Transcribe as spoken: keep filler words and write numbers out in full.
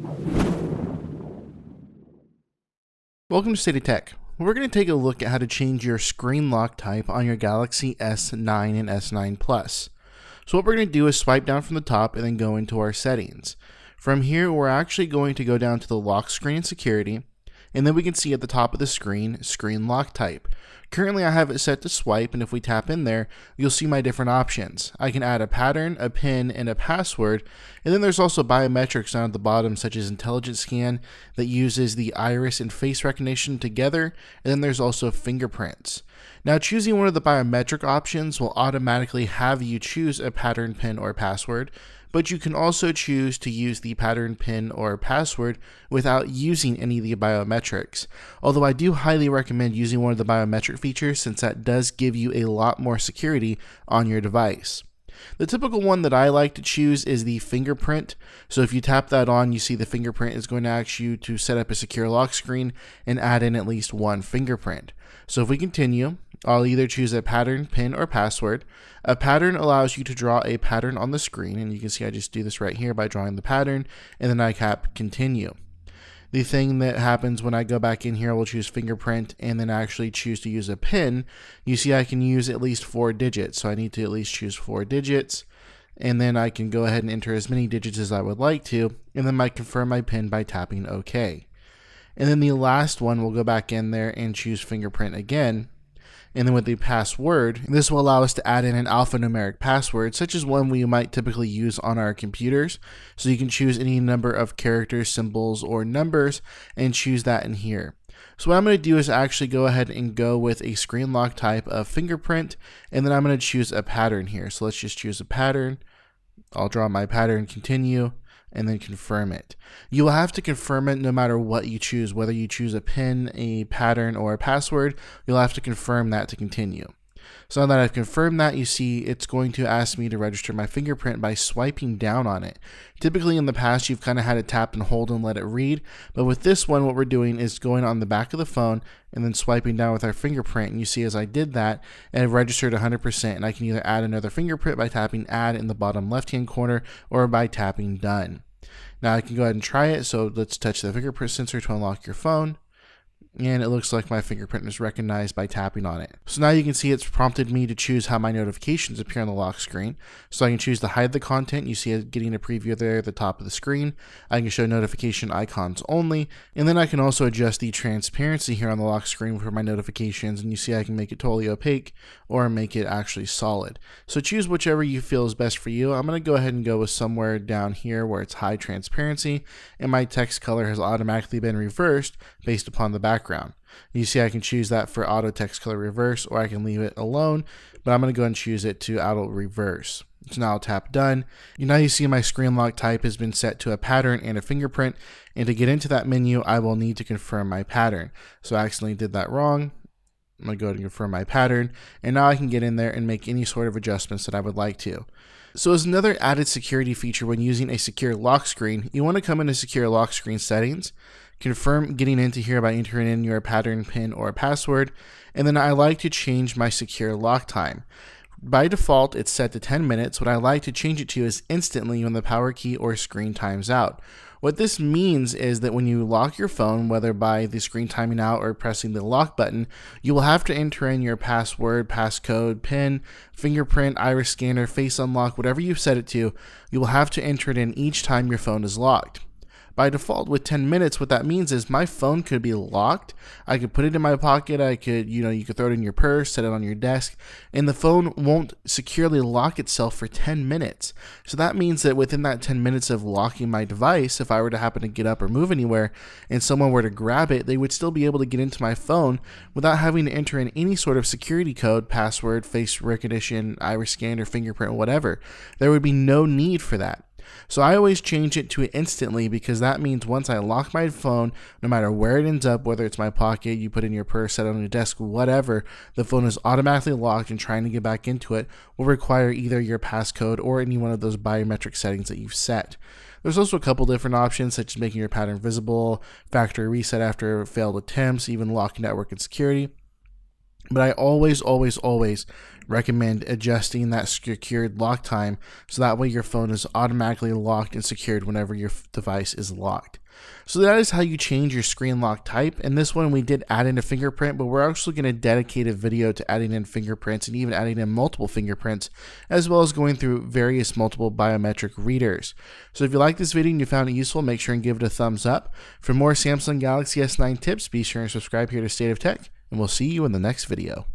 Welcome to State of Tech. We're going to take a look at how to change your screen lock type on your Galaxy S nine and S nine Plus. So what we're going to do is swipe down from the top and then go into our settings. From here, we're actually going to go down to the lock screen and security, and then we can see at the top of the screen, screen lock type. Currently I have it set to swipe, and if we tap in there, you'll see my different options. I can add a pattern, a pin, and a password, and then there's also biometrics down at the bottom, such as intelligent scan that uses the iris and face recognition together, and then there's also fingerprints. Now, choosing one of the biometric options will automatically have you choose a pattern, pin, or password, but you can also choose to use the pattern, pin, or password without using any of the biometrics. Although I do highly recommend using one of the biometric features, since that does give you a lot more security on your device. The typical one that I like to choose is the fingerprint. So if you tap that on, you see the fingerprint is going to ask you to set up a secure lock screen and add in at least one fingerprint. So if we continue, I'll either choose a pattern, pin, or password. A pattern allows you to draw a pattern on the screen, and you can see I just do this right here by drawing the pattern, and then I tap continue. The thing that happens when I go back in here, I will choose fingerprint and then actually choose to use a pin. You see I can use at least four digits, so I need to at least choose four digits, and then I can go ahead and enter as many digits as I would like to, and then I confirm my pin by tapping OK. And then the last one, we'll go back in there and choose fingerprint again. And then with the password, this will allow us to add in an alphanumeric password, such as one we might typically use on our computers. So you can choose any number of characters, symbols, or numbers and choose that in here. So what I'm going to do is actually go ahead and go with a screen lock type of fingerprint, and then I'm going to choose a pattern here. So let's just choose a pattern. I'll draw my pattern, continue, and then confirm it. You will have to confirm it no matter what you choose, whether you choose a pin, a pattern, or a password. You'll have to confirm that to continue. So now that I've confirmed that, you see it's going to ask me to register my fingerprint by swiping down on it. Typically in the past, you've kind of had to tap and hold and let it read, but with this one, what we're doing is going on the back of the phone and then swiping down with our fingerprint. And you see as I did that, it registered one hundred percent, and I can either add another fingerprint by tapping add in the bottom left-hand corner or by tapping done. Now I can go ahead and try it, so let's touch the fingerprint sensor to unlock your phone. And it looks like my fingerprint is recognized by tapping on it. So now you can see it's prompted me to choose how my notifications appear on the lock screen. So I can choose to hide the content. You see it getting a preview there at the top of the screen. I can show notification icons only. And then I can also adjust the transparency here on the lock screen for my notifications. And you see I can make it totally opaque or make it actually solid. So choose whichever you feel is best for you. I'm going to go ahead and go with somewhere down here where it's high transparency. And my text color has automatically been reversed based upon the background. You see I can choose that for auto text color reverse, or I can leave it alone, but I'm going to go ahead and choose it to auto reverse. So now I'll tap done. Now you see my screen lock type has been set to a pattern and a fingerprint, and to get into that menu I will need to confirm my pattern. So I accidentally did that wrong. I'm going to go ahead and confirm my pattern, and now I can get in there and make any sort of adjustments that I would like to. So as another added security feature when using a secure lock screen, you want to come into secure lock screen settings, confirm getting into here by entering in your pattern, pin, or password, and then I like to change my secure lock time. By default, it's set to ten minutes. What I like to change it to is instantly when the power key or screen times out. What this means is that when you lock your phone, whether by the screen timing out or pressing the lock button, you will have to enter in your password, passcode, pin, fingerprint, iris scanner, face unlock, whatever you've set it to, you will have to enter it in each time your phone is locked. By default, with ten minutes, what that means is my phone could be locked. I could put it in my pocket. I could, you know, you could throw it in your purse, set it on your desk, and the phone won't securely lock itself for ten minutes. So that means that within that ten minutes of locking my device, if I were to happen to get up or move anywhere and someone were to grab it, they would still be able to get into my phone without having to enter in any sort of security code, password, face recognition, iris scan, or fingerprint, whatever. There would be no need for that. So I always change it to instantly, because that means once I lock my phone, no matter where it ends up, whether it's my pocket, you put it in your purse, set it on your desk, whatever, the phone is automatically locked, and trying to get back into it will require either your passcode or any one of those biometric settings that you've set. There's also a couple different options, such as making your pattern visible, factory reset after failed attempts, even lock network and security. But I always, always, always recommend adjusting that secured lock time so that way your phone is automatically locked and secured whenever your device is locked. So that is how you change your screen lock type. And this one we did add in a fingerprint, but we're actually going to dedicate a video to adding in fingerprints and even adding in multiple fingerprints, as well as going through various multiple biometric readers. So if you like this video and you found it useful, make sure and give it a thumbs up. For more Samsung Galaxy S nine tips, be sure and subscribe here to State of Tech, and we'll see you in the next video.